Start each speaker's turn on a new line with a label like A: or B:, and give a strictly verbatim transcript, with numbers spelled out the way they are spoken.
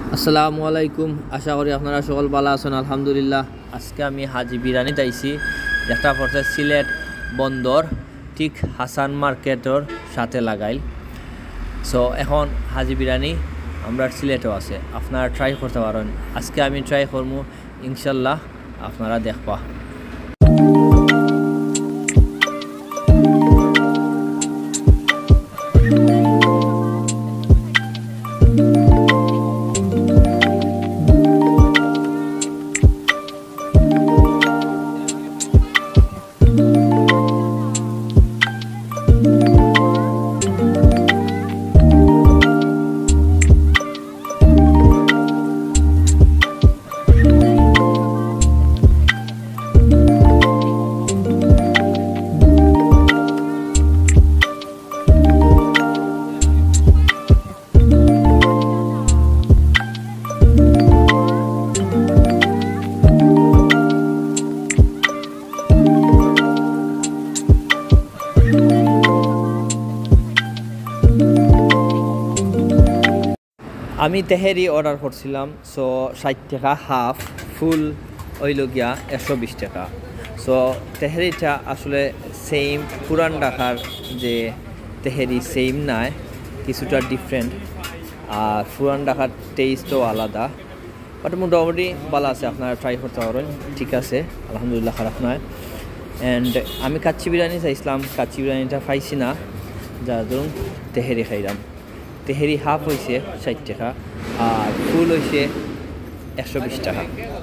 A: আসসালামু আলাইকুম। আশা করি আপনারা সকল ভালো আছেন। আলহামদুলিল্লাহ। আজকে আমি হাজি বিরিয়ানি তাইছি, যেটা পড়ছে সিলেট বন্দর, ঠিক হাসান মার্কেটের সাথে লাগাইল। সো এখন হাজি বিরিয়ানি আমরা সিলেটও আছে, আপনারা ট্রাই করতে পারেন। আজকে আমি ট্রাই করবো, ইনশাল্লাহ আপনারা দেখবা। আমি তেহেরি অর্ডার করছিলাম। সো ষাট টাকা হাফ, ফুল হইল গিয়া একশো বিশ টাকা। সো তেহেরিটা আসলে সেম পুরান ঢাকার যে তেহেরি সেম নাই, কিছুটা ডিফারেন্ট। আর পুরান ঢাকার টেস্টও আলাদা, বাট মোটামুটি ভালো আছে, আপনারা ট্রাই করতে পারেন। ঠিক আছে, আলহামদুলিল্লাহ, খারাপ নয়। অ্যান্ড আমি কাচ্চি বিরিয়ানি চাইছিলাম, কাচ্চি বিরিয়ানিটা পাইছি না, যার ধরুন তেহেরি খাইলাম। তেহেরি হাফ হয়েছে ষাট টাকা আর ফুল হয়েছে একশো বিশ টাকা।